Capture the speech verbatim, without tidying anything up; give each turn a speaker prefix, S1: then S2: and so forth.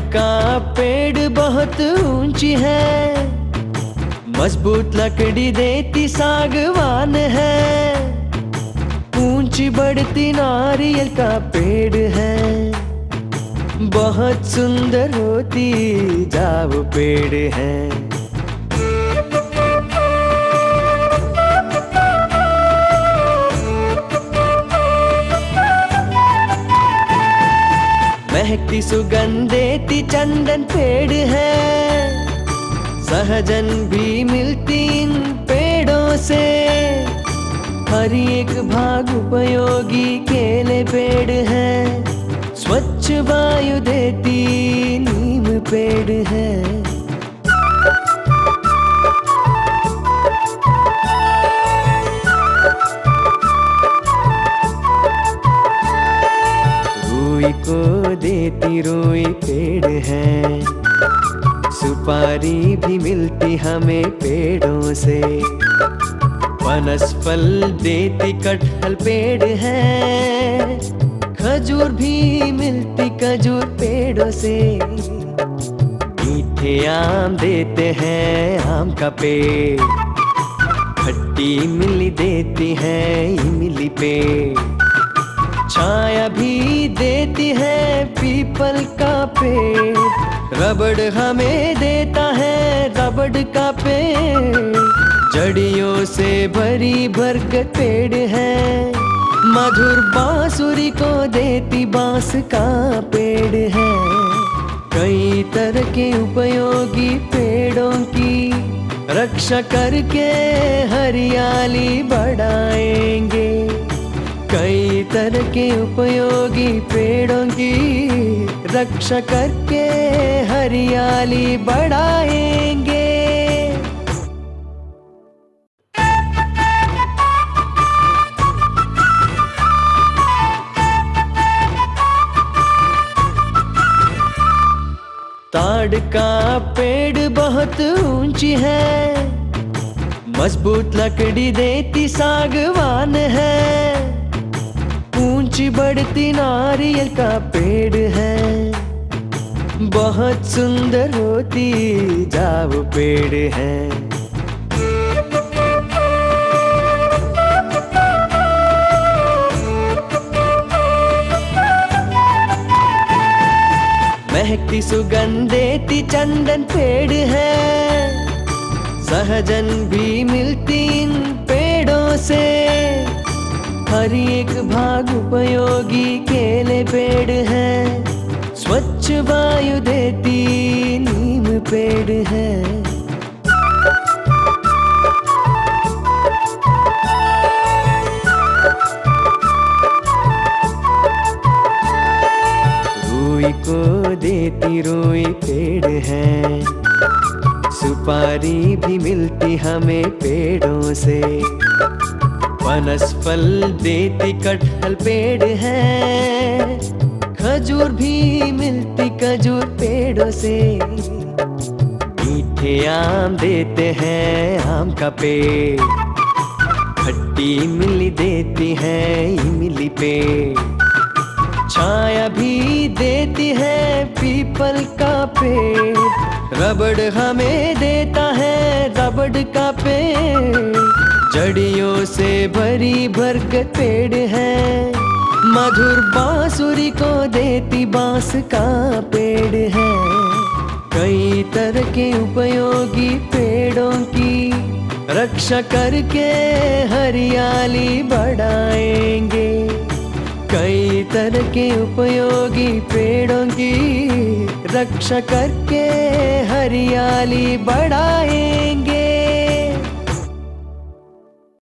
S1: का पेड़ बहुत ऊंची है, मजबूत लकड़ी देती सागवान है। ऊंची बढ़ती नारियल का पेड़ है, बहुत सुंदर होती जाव पेड़ है। महकती सुगंध देती चंदन पेड़ है, सहजन भी मिलती इन पेड़ों से। हर एक भाग उपयोगी केले पेड़ है, स्वच्छ वायु देती नीम पेड़ है। रूई को देती रोई पेड़ है, सुपारी भी मिलती हमें पेड़ों से। पनस फल देती कटहल पेड़ है, खजूर भी मिलती खजूर पेड़ों से। मीठे आम देते हैं आम का पेड़, खट्टी इमली देती है इमली पेड़। छाया भी देती है पीपल का पेड़, रबड़ हमें देता है रबड़ का पेड़। जड़ियों से भरी बरगद पेड़ है, मधुर बांसुरी को देती बांस का पेड़ है। कई तरह के उपयोगी पेड़ों की रक्षा करके हरियाली बढ़ाएंगे। कई तरह के उपयोगी पेड़ों की रक्षा करके हरियाली बढ़ाएंगे। ताड़ का पेड़ बहुत ऊंची है, मजबूत लकड़ी देती सागवान है। ऊंची बढ़ती नारियल का पेड़ है, बहुत सुंदर होती जाव पेड़ है। महकती सुगंध देती चंदन पेड़ है, सहजन भी मिलती इन पेड़ों से। हर एक भाग उपयोगी केले पेड़ है, स्वच्छ वायु देती नीम पेड़ है। रूई को देती रोई पेड़ है, सुपारी भी मिलती हमें पेड़ों से। पनस फल देती कटहल पेड़ है, खजूर भी मिलती खजूर पेड़ों से। मीठे आम देते हैं आम का पेड़, खट्टी इमली देती है इमली पेड़। छाया भी देती है पीपल का पेड़, रबड़ हमें देता है रबड़ का पेड़। जड़ियों से भरी बरगद पेड़ है, मधुर बांसुरी को देती बांस का पेड़ है। कई तरह के उपयोगी पेड़ों की रक्षा करके हरियाली बढ़ाएंगे। कई तरह के उपयोगी पेड़ों की रक्षा करके हरियाली बढ़ाएंगे।